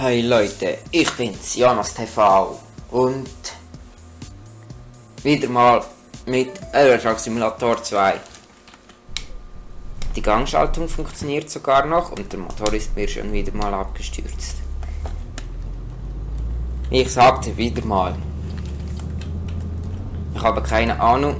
Hey Leute, ich bin's, Jonas TV und wieder mal mit Euro Truck Simulator 2. Die Gangschaltung funktioniert sogar noch und der Motor ist mir schon wieder mal abgestürzt. Ich sagte wieder mal, ich habe keine Ahnung,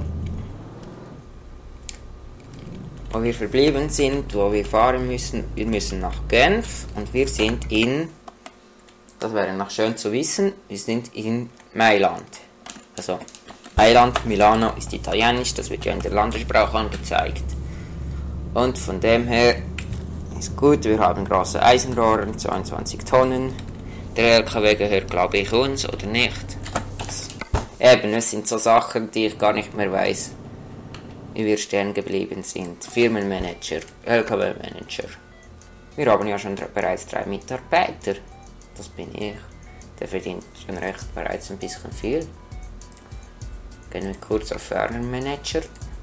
wo wir verblieben sind, wo wir fahren müssen. Wir müssen nach Genf und wir sind in, das wäre noch schön zu wissen, wir sind in Mailand. Also Mailand, Milano ist italienisch, das wird ja in der Landessprache angezeigt. Und von dem her ist gut, wir haben große Eisenrohre, 22 Tonnen. Der LKW gehört, glaube ich, uns oder nicht. Eben, es sind so Sachen, die ich gar nicht mehr weiß, wie wir stehen geblieben sind. Firmenmanager, LKW-Manager. Wir haben ja schon bereits 3 Mitarbeiter. Das bin ich. Der verdient schon recht bereits ein bisschen viel. Gehen wir kurz auf Firmenmanager.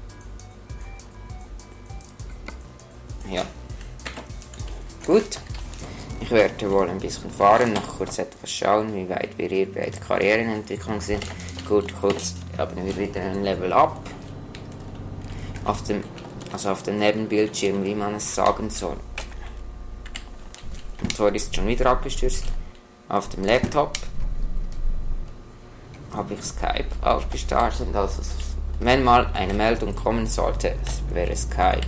Ja. Gut. Ich werde wohl ein bisschen fahren, noch kurz etwas schauen, wie weit wir hier bei der Karrierenentwicklung sind. Gut, kurz haben wir wieder ein Level Up. Auf dem Nebenbildschirm, wie man es sagen soll. Der Motor ist schon wieder abgestürzt. Auf dem Laptop habe ich Skype aufgestartet. Also wenn mal eine Meldung kommen sollte, es wäre Skype.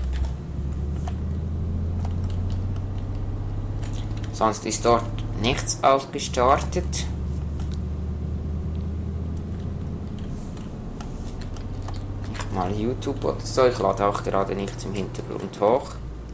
Sonst ist dort nichts aufgestartet. Nicht mal YouTube oder so. Ich lade auch gerade nichts im Hintergrund hoch.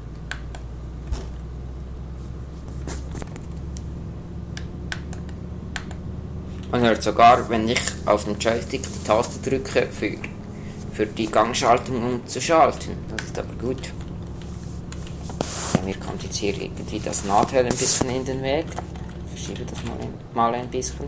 Man hört sogar, wenn ich auf den Joystick die Taste drücke, für die Gangschaltung umzuschalten. Das ist aber gut. Mir kommt jetzt hier irgendwie das Nadel ein bisschen in den Weg. Ich verschiebe das mal ein bisschen.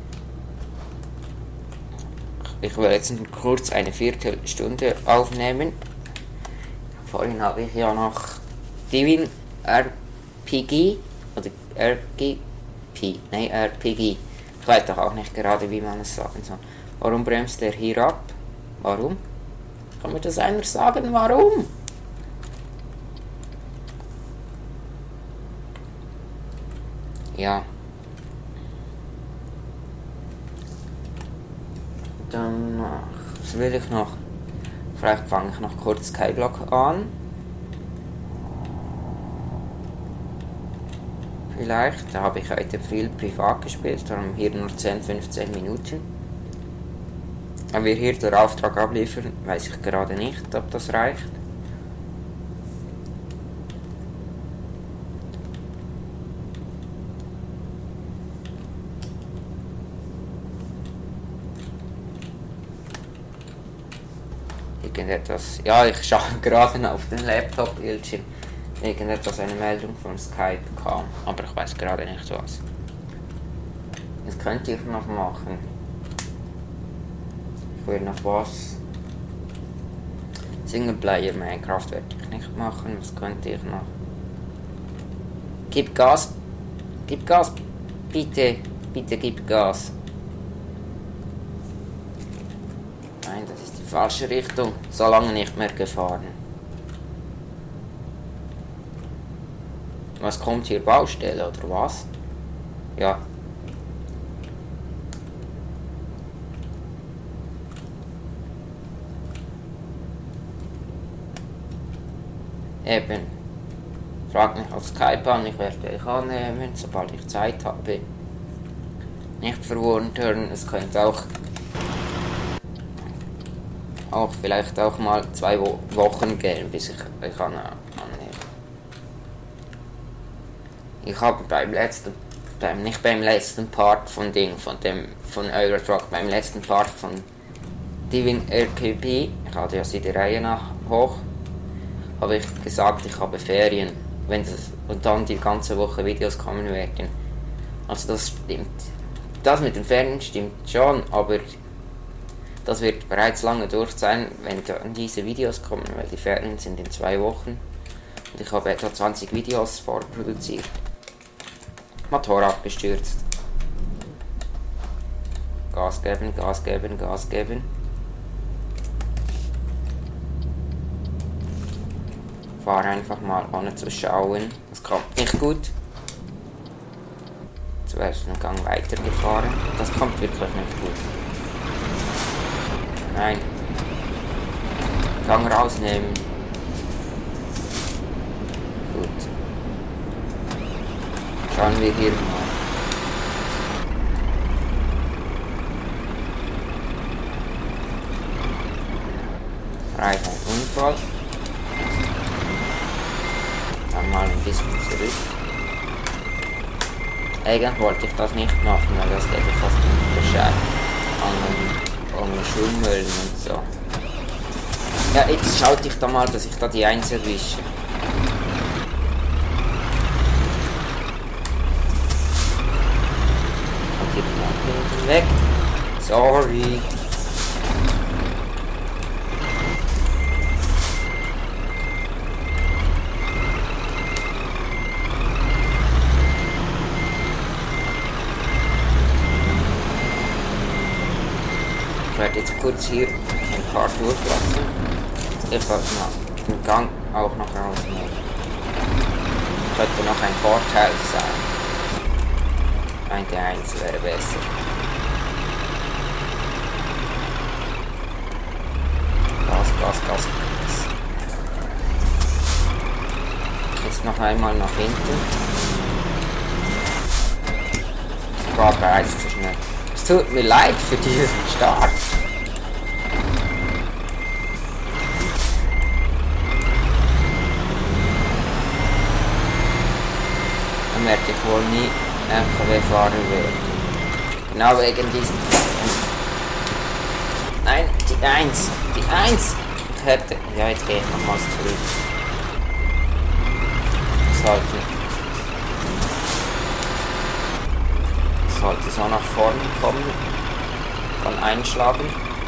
Ich will jetzt kurz eine Viertelstunde aufnehmen. Vorhin habe ich ja noch Divin RPG oder RPG. Nein, RPG. Ich weiß doch auch nicht gerade, wie man es sagen soll. Warum bremst der hier ab? Warum? Kann mir das einer sagen, warum? Ja. Dann, was will ich noch? Vielleicht fange ich noch kurz Skyblock an. Vielleicht, da habe ich heute viel privat gespielt, darum hier nur 10-15 Minuten. Wenn wir hier den Auftrag abliefern, weiß ich gerade nicht, ob das reicht. Irgendetwas, ja, ich schaue gerade auf den Laptop-Bildschirm. Irgendetwas, eine Meldung von Skype kam, aber ich weiß gerade nicht was. Das könnt ihr noch machen. Ich will noch was. Singleplayer Minecraft werde ich nicht machen. Was könnte ich noch? Gib Gas. Gib Gas. Bitte. Bitte gib Gas. Nein, das ist die falsche Richtung. So lange nicht mehr gefahren. Was kommt hier? Baustelle oder was? Ja. Eben. Frag mich auf Skype an, ich werde euch annehmen, sobald ich Zeit habe. Nicht verwundern, es könnte auch vielleicht auch mal 2 Wochen gehen, bis ich euch annehme. Ich habe beim letzten Part von Divin RKB, ich hatte ja sie die Reihe nach hoch, habe ich gesagt, ich habe Ferien, und dann die ganze Woche Videos kommen werden. Also das stimmt. Das mit den Ferien stimmt schon, aber das wird bereits lange durch sein, wenn dann diese Videos kommen, weil die Ferien sind in 2 Wochen und ich habe etwa 20 Videos vorproduziert. Motor abgestürzt. Gas geben, Gas geben, Gas geben. Fahr einfach mal ohne zu schauen. Das kommt nicht gut. Zuerst einen Gang weitergefahren. Das kommt wirklich nicht gut. Nein. Gang rausnehmen. Gut. Schauen wir hier mal. Reicht ein Unfall. Dann mal ein bisschen zurück. Eigentlich wollte ich das nicht machen, weil das geht ja fast unbeschert an Schulmüll und so. Ja, jetzt schaute ich da mal, dass ich da die 1 erwische. Und hier die Lampe weg. Sorry. Ich werde jetzt kurz hier ein paar durchlassen. Ich sollte mal den Gang auch noch rausnehmen. Könnte noch ein Vorteil sein. Eine 1 wäre besser. Gas, Gas, Gas, Gas. Jetzt noch einmal nach hinten. Ich war bereits zu schnell. Es tut mir leid für diesen Start. Dann werde ich wohl nie LKW-Fahrer werden. Genau wegen diesem. Nein, die 1. Die 1. Ich hätte. Ja, jetzt gehe ich nochmals zurück. Sollte so nach vorne kommen, dann einschlagen.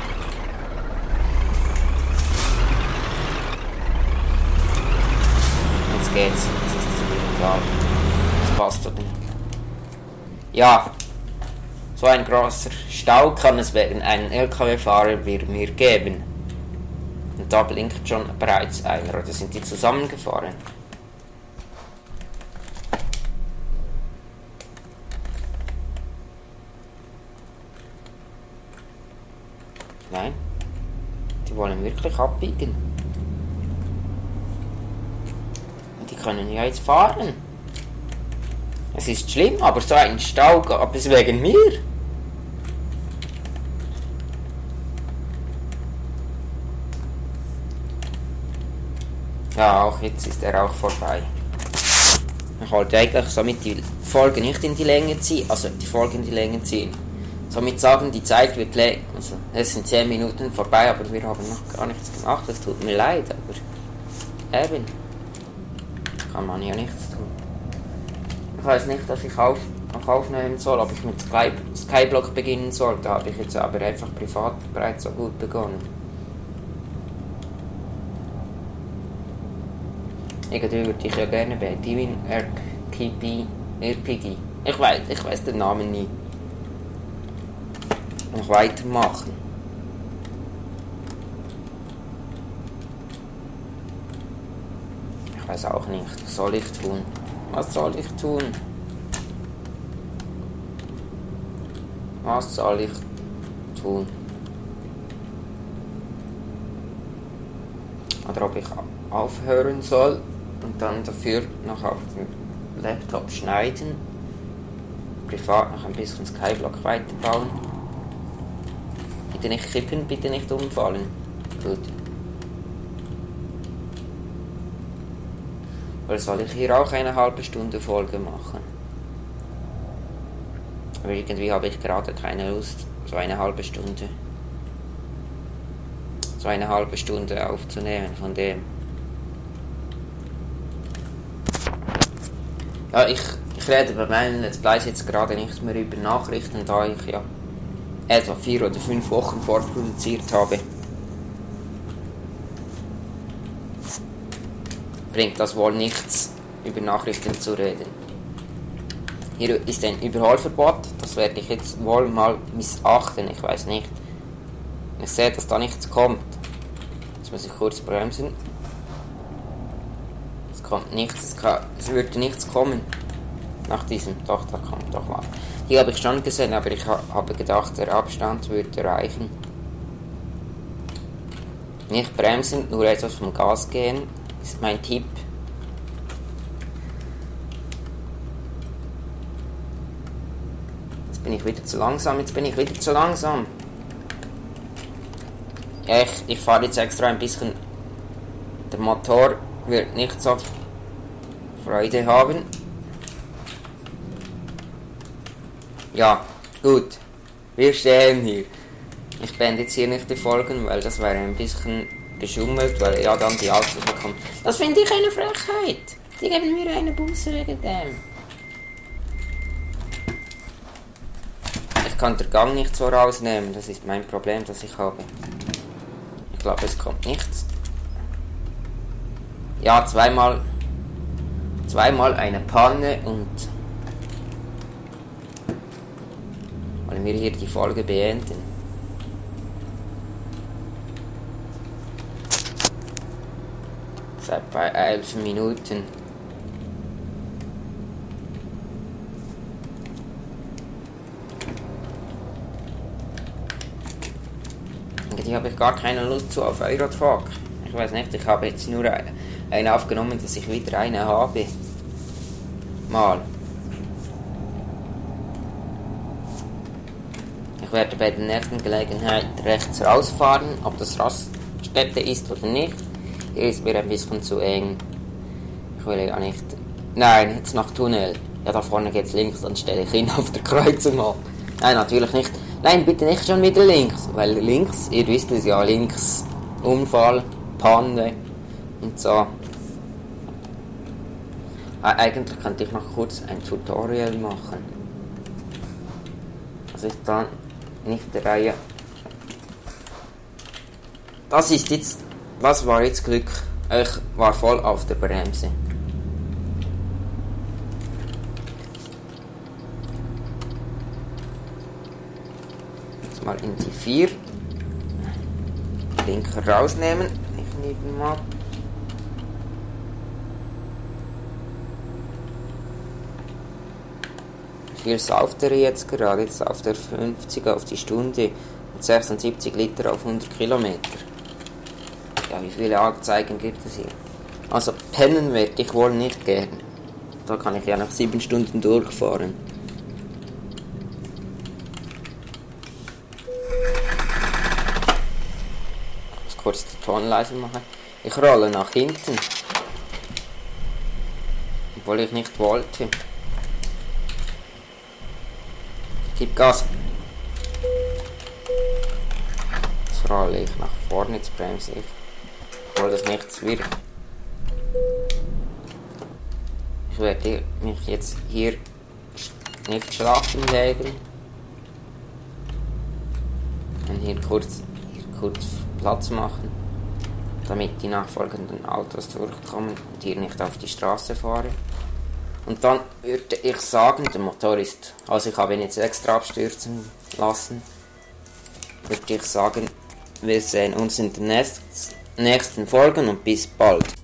Jetzt geht's, jetzt ist es mir egal. Das passt oder nicht. Ja, so ein großer Stau kann es wegen einem LKW-Fahrer wie mir geben. Und da blinkt schon bereits einer, oder sind die zusammengefahren? Nein, die wollen wirklich abbiegen. Die können ja jetzt fahren. Es ist schlimm, aber so ein Stau gab es wegen mir. Ja, auch jetzt ist er auch vorbei. Ich wollte eigentlich somit die Folge nicht in die Länge ziehen, also die Folge in die Länge ziehen. Somit sagen, die Zeit wird länger. Also, es sind 10 Minuten vorbei, aber wir haben noch gar nichts gemacht. Das tut mir leid, aber eben. Kann man ja nichts tun. Ich weiß nicht, dass ich noch aufnehmen soll, ob ich mit Skyblock beginnen soll. Da habe ich jetzt aber einfach privat bereits so gut begonnen. Irgendwie würde ich ja gerne bei Divin RPG. Ich weiß den Namen nie. Noch weitermachen. Ich weiß auch nicht. Was soll ich tun? Was soll ich tun? Was soll ich tun? Oder ob ich aufhören soll und dann dafür noch auf dem Laptop schneiden. Privat noch ein bisschen Skyblock weiterbauen. Bitte nicht kippen, bitte nicht umfallen. Gut. Oder soll ich hier auch eine halbe Stunde Folge machen? Aber irgendwie habe ich gerade keine Lust, so eine halbe Stunde aufzunehmen von dem. Ja, ich rede bei meinen Let's Plays jetzt gerade nicht mehr über Nachrichten, da ich ja etwa 4 oder 5 Wochen vorproduziert habe. Bringt das wohl nichts, über Nachrichten zu reden. Hier ist ein Überholverbot, das werde ich jetzt wohl mal missachten, ich weiß nicht. Ich sehe, dass da nichts kommt. Jetzt muss ich kurz bremsen. Es kommt nichts, es würde nichts kommen. Nach diesem, doch, da kommt doch was. Hier habe ich schon gesehen, aber ich habe gedacht, der Abstand würde reichen. Nicht bremsen, nur etwas vom Gas gehen, ist mein Tipp. Jetzt bin ich wieder zu langsam, Ich fahre jetzt extra ein bisschen. Der Motor wird nicht so Freude haben. Ja, gut. Wir stehen hier. Ich beende jetzt hier nicht die Folgen, weil das wäre ein bisschen geschummelt, weil ja dann die Autos bekommen. Das finde ich eine Frechheit. Die geben mir eine Buße wegen dem. Ich kann den Gang nicht so rausnehmen, das ist mein Problem, das ich habe. Ich glaube, es kommt nichts. Ja, zweimal eine Panne und wollen wir hier die Folge beenden. Seit bei 11 Minuten. Die habe ich gar keine Lust zu auf Eurotruck. Ich weiß nicht, ich habe jetzt nur eine aufgenommen, dass ich wieder eine habe. Mal. Ich werde bei der nächsten Gelegenheit rechts rausfahren, ob das Raststätte ist oder nicht. Hier ist mir ein bisschen zu eng. Ich will ja nicht... Nein, jetzt nach Tunnel. Ja, da vorne geht's links, dann stelle ich ihn auf der Kreuzung ab. Nein, natürlich nicht. Nein, bitte nicht schon wieder links. Weil links, ihr wisst es ja, links Unfall, Panne und so. Eigentlich könnte ich noch kurz ein Tutorial machen. Das ist dann nicht der Reihe. Das war jetzt Glück. Ich war voll auf der Bremse. Jetzt mal in die 4. Blinker rausnehmen. Ich nehme mal. Wie viel sauft er jetzt gerade? Jetzt sauft er 50 auf die Stunde und 76 Liter auf 100 Kilometer. Ja, wie viele Anzeigen gibt es hier? Also pennen werde ich wohl nicht gern. Da kann ich ja nach 7 Stunden durchfahren. Ich muss kurz den Ton leise machen. Ich rolle nach hinten. Obwohl ich nicht wollte. Gib Gas. Jetzt rolle ich nach vorne, jetzt bremse ich. Obwohl das nichts wird. Ich werde mich jetzt hier nicht schlafen legen. Und hier kurz Platz machen, damit die nachfolgenden Autos durchkommen und hier nicht auf die Straße fahren. Und dann würde ich sagen, der Motor ist, also ich habe ihn jetzt extra abstürzen lassen, würde ich sagen, wir sehen uns in den nächsten Folgen und bis bald.